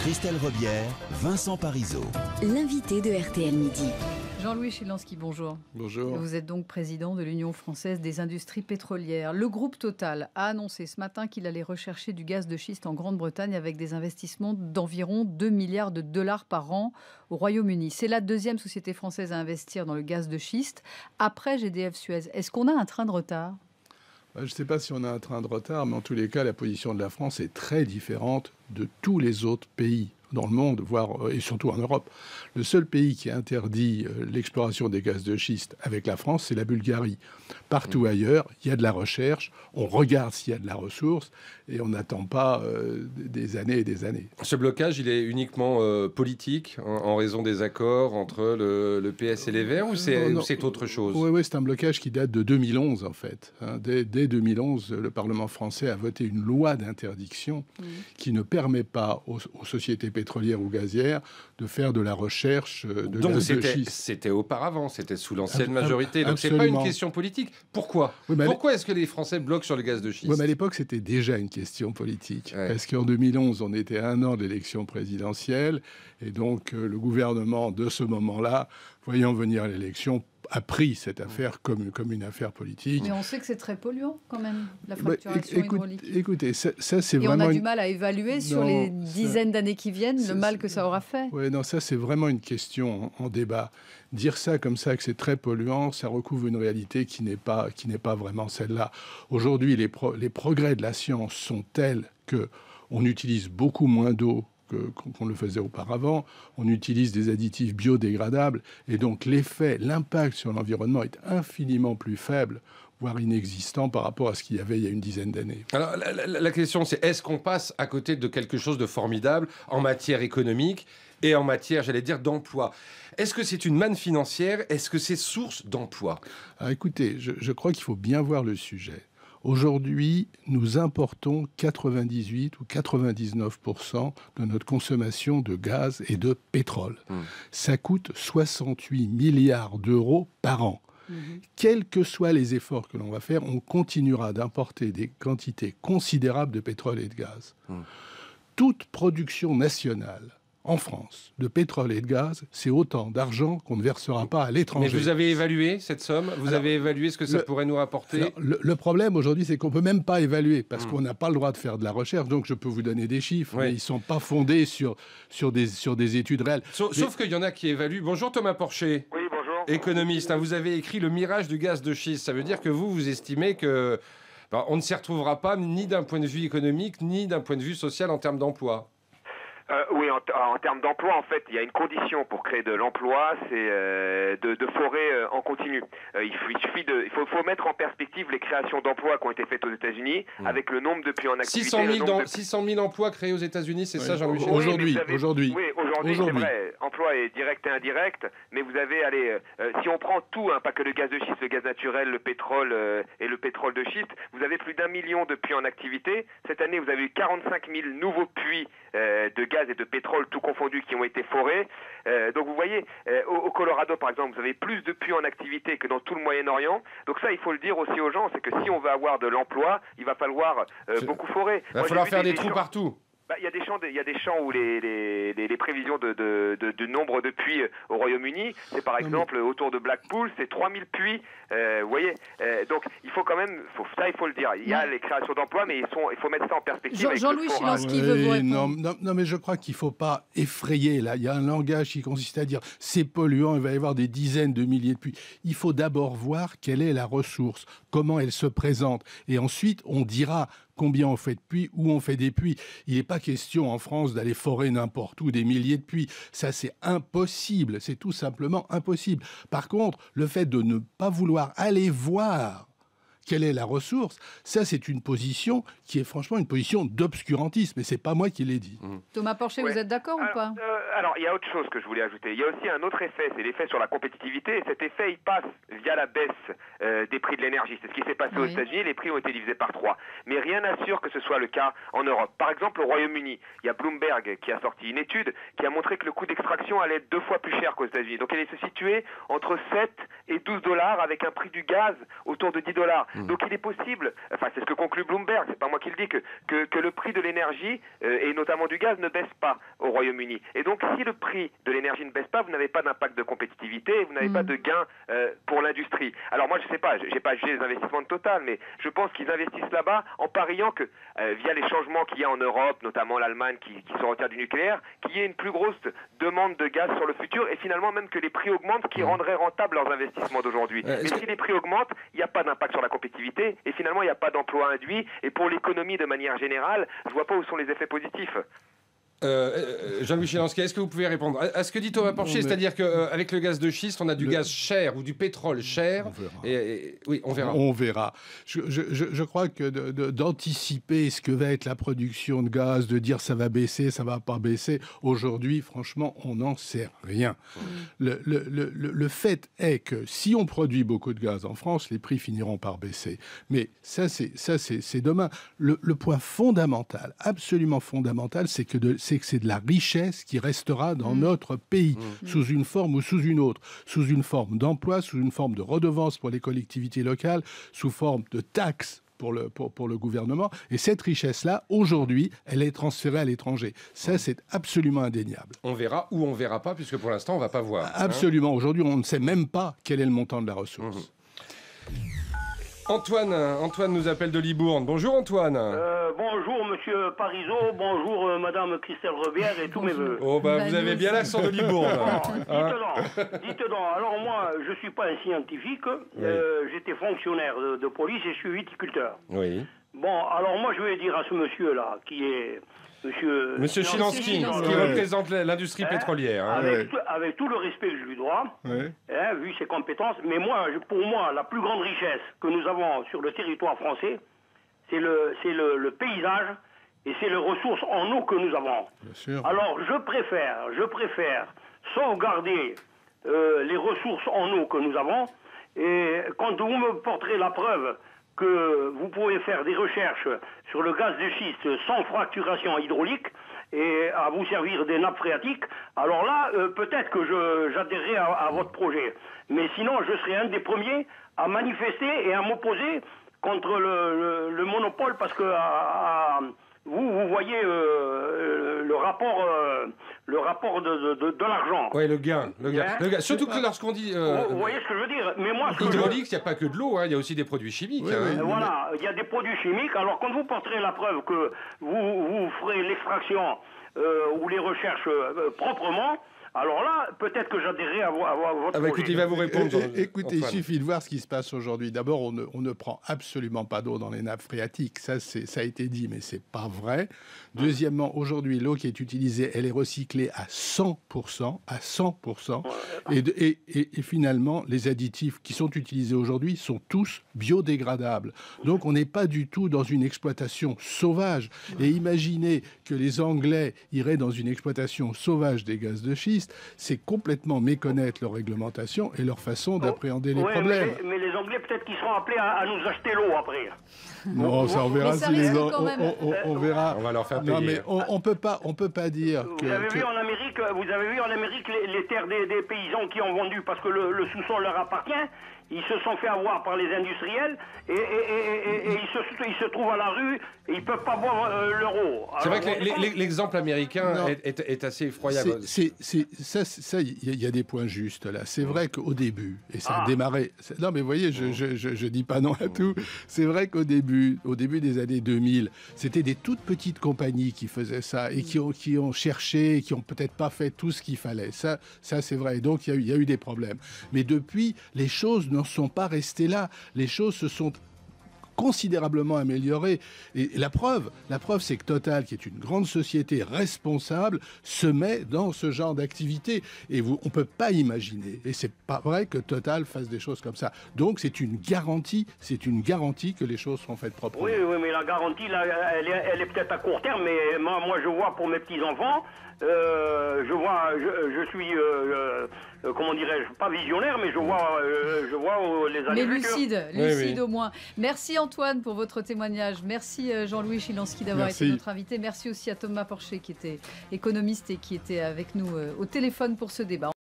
Christelle Rebière, Vincent Parisot. L'invité de RTL Midi. Jean-Louis Chilansky, bonjour. Bonjour. Vous êtes donc président de l'Union française des industries pétrolières. Le groupe Total a annoncé ce matin qu'il allait rechercher du gaz de schiste en Grande-Bretagne avec des investissements d'environ 2 milliards de dollars par an au Royaume-Uni. C'est la deuxième société française à investir dans le gaz de schiste après GDF Suez. Est-ce qu'on a un train de retard ? Je ne sais pas si on a un train de retard, mais en tous les cas, la position de la France est très différente de tous les autres pays dans le monde, voire et surtout en Europe. Le seul pays qui interdit l'exploration des gaz de schiste avec la France, c'est la Bulgarie. Partout ailleurs, il y a de la recherche, on regarde s'il y a de la ressource et on n'attend pas des années et des années. Ce blocage, il est uniquement politique en raison des accords entre le PS et les Verts ou c'est autre chose ? Oui, c'est un blocage qui date de 2011 en fait. Dès 2011, le Parlement français a voté une loi d'interdiction qui ne permet pas aux sociétés pétrolières ou gazières de faire de la recherche de gaz de schiste. C'était auparavant, c'était sous l'ancienne majorité. Donc Absolument. c'est pas une question politique. Pourquoi ? Pourquoi est-ce que les Français bloquent sur le gaz de schiste ? Oui, mais à l'époque, c'était déjà une question politique. Ouais. Parce qu'en 2011, on était à 1 an de l'élection présidentielle. Et donc, le gouvernement, de ce moment-là, voyant venir l'élection, a pris cette affaire comme une affaire politique. Mais on sait que c'est très polluant, quand même, la fracturation hydraulique. Écoutez, ça c'est et vraiment... on a du mal à évaluer sur les dizaines d'années qui viennent le mal que ça aura fait. Oui, non, ça, c'est vraiment une question en débat. Dire ça comme ça, que c'est très polluant, ça recouvre une réalité qui n'est pas vraiment celle-là. Aujourd'hui, les progrès de la science sont tels qu'on utilise beaucoup moins d'eau qu'on le faisait auparavant, on utilise des additifs biodégradables, et donc l'impact sur l'environnement est infiniment plus faible, voire inexistant par rapport à ce qu'il y avait il y a une dizaine d'années. Alors la question c'est, est-ce qu'on passe à côté de quelque chose de formidable en matière économique et en matière, j'allais dire, d'emploi ? Est-ce que c'est une manne financière ? Est-ce que c'est source d'emploi ? Écoutez, je crois qu'il faut bien voir le sujet. Aujourd'hui, nous importons 98 ou 99% de notre consommation de gaz et de pétrole. Ça coûte 68 milliards d'euros par an. Quels que soient les efforts que l'on va faire, on continuera d'importer des quantités considérables de pétrole et de gaz. Toute production nationale en France, de pétrole et de gaz, c'est autant d'argent qu'on ne versera pas à l'étranger. Mais vous avez évalué cette somme ? Vous avez évalué ce que ça pourrait nous rapporter ? Le problème aujourd'hui, c'est qu'on ne peut même pas évaluer, parce qu'on n'a pas le droit de faire de la recherche. Donc je peux vous donner des chiffres, mais ils ne sont pas fondés sur des études réelles. Sauf qu'il y en a qui évaluent. Bonjour Thomas Porcher. Oui, bonjour. Économiste, vous avez écrit Le mirage du gaz de schiste. Ça veut dire que vous estimez que on ne s'y retrouvera pas ni d'un point de vue économique, ni d'un point de vue social en termes d'emploi. Oui, en termes d'emploi, en fait, il y a une condition pour créer de l'emploi, c'est de forêt en continu. Il faut mettre en perspective les créations d'emplois qui ont été faites aux États-Unis avec le nombre de puits en activité. 600 000 emplois créés aux États-Unis, c'est ça, Jean-Louis ? Aujourd'hui, c'est vrai. Emploi est direct et indirect, mais vous avez, si on prend tout, pas que le gaz de schiste, le gaz naturel, le pétrole et le pétrole de schiste, vous avez plus d'1 million de puits en activité. Cette année, vous avez eu 45 000 nouveaux puits de gaz et de pétrole tout confondus qui ont été forés. Donc vous voyez, au Colorado par exemple, vous avez plus de puits en activité que dans tout le Moyen-Orient. Donc ça, il faut le dire aussi aux gens, c'est que si on veut avoir de l'emploi, il va falloir beaucoup forer. Il va falloir faire des trous partout. Il y a des champs où les prévisions de nombre de puits au Royaume-Uni, c'est par exemple autour de Blackpool, c'est 3000 puits. Vous voyez, donc il faut quand même, il faut le dire. Il y a les créations d'emplois, mais il faut mettre ça en perspective. Jean-Louis Chilansky veut vous répondre. Non, mais je crois qu'il ne faut pas effrayer. Là, il y a un langage qui consiste à dire c'est polluant, il va y avoir des dizaines de milliers de puits. Il faut d'abord voir quelle est la ressource, comment elle se présente, et ensuite on dira combien on fait de puits, où on fait des puits. Il n'est pas question en France d'aller forer n'importe où des milliers de puits. Ça, c'est impossible. C'est tout simplement impossible. Par contre, le fait de ne pas vouloir aller voir quelle est la ressource, ça, c'est une position qui est franchement une position d'obscurantisme. Et c'est pas moi qui l'ai dit. Thomas Porcher, vous êtes d'accord ou pas ? Alors, il y a autre chose que je voulais ajouter. Il y a aussi un autre effet, c'est l'effet sur la compétitivité. Et cet effet, il passe via la baisse des prix de l'énergie. C'est ce qui s'est passé aux États-Unis. Les prix ont été divisés par 3. Mais rien n'assure que ce soit le cas en Europe. Par exemple, au Royaume-Uni, il y a Bloomberg qui a sorti une étude qui a montré que le coût d'extraction allait être 2 fois plus cher qu'aux États-Unis. Donc, elle est se situer entre 7 et 12 $ avec un prix du gaz autour de 10 $. Donc il est possible, enfin c'est ce que conclut Bloomberg, c'est pas moi qui le dis, que le prix de l'énergie, et notamment du gaz, ne baisse pas au Royaume-Uni. Et donc si le prix de l'énergie ne baisse pas, vous n'avez pas d'impact de compétitivité, vous n'avez pas de gain pour l'industrie. Alors moi je sais pas, j'ai pas jugé les investissements de Total, mais je pense qu'ils investissent là-bas en pariant que via les changements qu'il y a en Europe, notamment l'Allemagne qui se retire du nucléaire, qu'il y ait une plus grosse demande de gaz sur le futur et finalement même que les prix augmentent, ce qui rendrait rentable leurs investissements d'aujourd'hui. Mais si les prix augmentent, il n'y a pas d'impact sur la compétitivité et finalement il n'y a pas d'emploi induit et pour l'économie de manière générale, je vois pas où sont les effets positifs. Jean-Louis Chilansky, est-ce que vous pouvez répondre à ce que dit Thomas Porcher, c'est-à-dire qu'avec le gaz de schiste, on a du gaz cher ou du pétrole cher? Oui, on verra. On verra. Je crois que d'anticiper ce que va être la production de gaz, de dire ça va baisser, ça va pas baisser, aujourd'hui, franchement, on n'en sait rien. Le fait est que si on produit beaucoup de gaz en France, les prix finiront par baisser. Mais ça, c'est demain. Le point fondamental, absolument fondamental, c'est que c'est de la richesse qui restera dans notre pays, sous une forme ou sous une autre, sous une forme d'emploi, sous une forme de redevance pour les collectivités locales, sous forme de taxes pour le gouvernement. Et cette richesse-là, aujourd'hui, elle est transférée à l'étranger. Ça, c'est absolument indéniable. On verra ou on ne verra pas, puisque pour l'instant, on ne va pas voir. Absolument. Aujourd'hui, on ne sait même pas quel est le montant de la ressource. Antoine nous appelle de Libourne. Bonjour Antoine. Bonjour Monsieur Parisot, bonjour Madame Christelle Rebière et tous mes voeux. Oh vous avez bien l'accent de Libourne. Dites donc, alors moi je suis pas un scientifique, j'étais fonctionnaire de police et je suis viticulteur. Oui. Bon, alors moi je vais dire à ce monsieur-là, qui est Monsieur Chilansky, qui représente l'industrie pétrolière. Avec tout le respect que je lui dois, vu ses compétences, mais pour moi, la plus grande richesse que nous avons sur le territoire français, c'est le paysage et c'est les ressources en eau que nous avons. Bien sûr. Alors, je préfère sauvegarder les ressources en eau que nous avons, et quand vous me porterez la preuve que vous pouvez faire des recherches sur le gaz de schiste sans fracturation hydraulique et à vous servir des nappes phréatiques, alors là, peut-être que j'adhérerai à votre projet. Mais sinon, je serai un des premiers à manifester et à m'opposer contre le monopole, parce que vous voyez le rapport de l'argent. Oui, le gain. Surtout que lorsqu'on dit... vous voyez ce que je veux dire? Mais moi, hydraulique, il n'y a pas que de l'eau, il y a aussi des produits chimiques. Voilà, il y a des produits chimiques. Alors, quand vous porterez la preuve que vous ferez l'extraction ou les recherches proprement, alors là, peut-être que j'adhérerai à votre projet. Écoutez, il va vous répondre. Écoutez, il suffit de voir ce qui se passe aujourd'hui. D'abord, on ne prend absolument pas d'eau dans les nappes phréatiques. Ça a été dit, mais c'est pas vrai. Deuxièmement, aujourd'hui, l'eau qui est utilisée, elle est recyclée à 100%. Et finalement, les additifs qui sont utilisés aujourd'hui sont tous biodégradables. Donc, on n'est pas du tout dans une exploitation sauvage. Et imaginez que les Anglais iraient dans une exploitation sauvage des gaz de schiste, c'est complètement méconnaître leur réglementation et leur façon d'appréhender les problèmes. Mais les Anglais, peut-être qu'ils seront appelés à nous acheter l'eau après. Non, ça on verra. On verra. On va leur faire payer. Non, mais on peut pas dire que... Vous avez vu en Amérique les terres des paysans qui ont vendu parce que le sous-sol leur appartient. Ils se sont fait avoir par les industriels et ils se trouvent à la rue et ils peuvent pas boire leur eau. C'est vrai que l'exemple américain est assez effroyable. Ça, il y a des points justes là. C'est vrai qu'au début, et ça a démarré... Non, mais vous voyez, je dis pas non à tout. C'est vrai qu'au début des années 2000, c'était des toutes petites compagnies qui faisaient ça et qui ont cherché, qui ont peut-être pas fait tout ce qu'il fallait. Ça c'est vrai. Et donc, il y a eu des problèmes. Mais depuis, les choses ne sont pas restées là. Les choses se sont considérablement améliorées. Et la preuve, c'est que Total, qui est une grande société responsable, se met dans ce genre d'activité. Et on ne peut pas imaginer, et c'est pas vrai que Total fasse des choses comme ça. Donc c'est une garantie que les choses seront faites proprement. Oui, mais la garantie, là, elle est peut-être à court terme, mais moi je vois pour mes petits-enfants, je suis, comment dirais-je, pas visionnaire, mais je vois les années futures. Mais lucide au moins. Merci Antoine pour votre témoignage. Merci Jean-Louis Chilansky d'avoir été notre invité. Merci aussi à Thomas Porcher qui était économiste et qui était avec nous au téléphone pour ce débat.